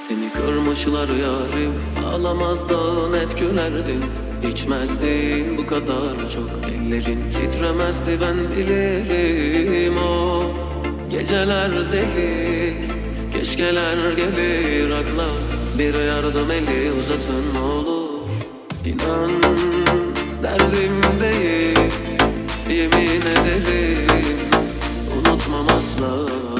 Seni kırmışlar yarim, ağlamazdın hep gülerdin. İçmezdin bu kadar çok, ellerin titremezdi ben bilirim. O geceler zehir, keşkeler gelir akla. Bir yardım eli uzatın ne olur. İnan derdimdeyim, yemin ederim unutmam asla.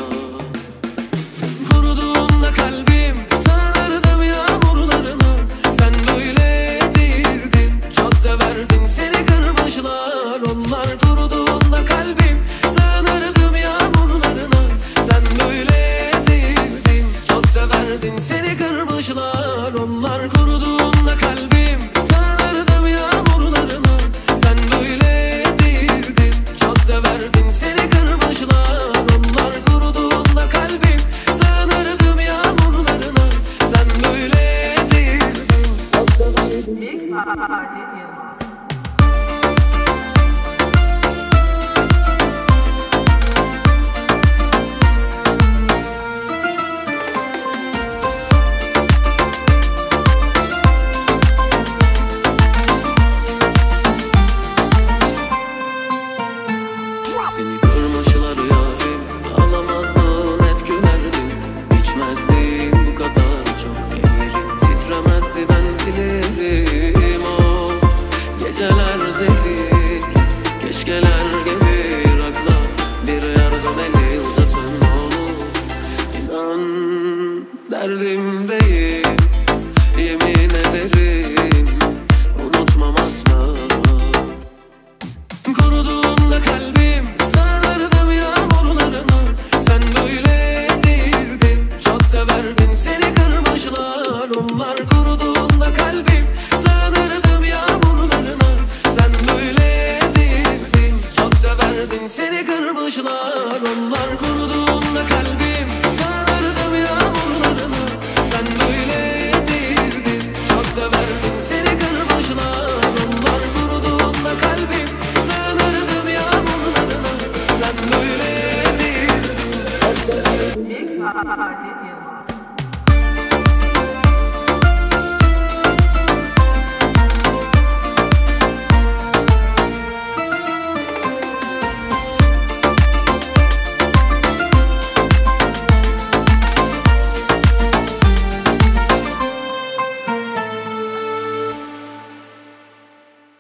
Kuruduğunda kalbim sığınırdım yağmurlarına. Sen böyle değildin, çok severdin, seni kırmışlar onlar. Kuruduğunda kalbim sığınırdım yağmurlarına. Sen böyle değildin, çok severdin, seni kırmışlar onlar. Kuruduğunda kalbim sığınırdım yağmurlarına. Sen böyle değildin, çok severdin, seni kırmışlar onlar. Kuruduğunda kalbim sığınırdım yağmurlarına. Sen böyle değildin, çok severdin. Mix Party Yılmaz. Seni kırmışlar yarim, ağlamazdın hep gülerdin. İçmezdin bu kadar çok, ellerin titremezdi ben bilirim. O geceler zehir, keşkeler gelir akla. Bir yardım eli uzatın ne olur. İnan derdimdeyim, yemin ederim unutmam asla. Kuruduğunda kalbim sığınırdım yağmurlarına. Sen böyle değildin, çok severdin, seni kırmışlar onlar. Kuruduğunda kalbim sığınırdım yağmurlarına. Sen böyle değildin, çok severdin, seni kırmışlar onlar. Kuruduğunda kalbim sığınırdım yağmurlarına. Sen böyle değildin, çok severdin, seni kırmışlar onlar. Kuruduğunda kalbim sığınırdım yağmurlarına. Sen böyle değildin, çok severdin. Mix Party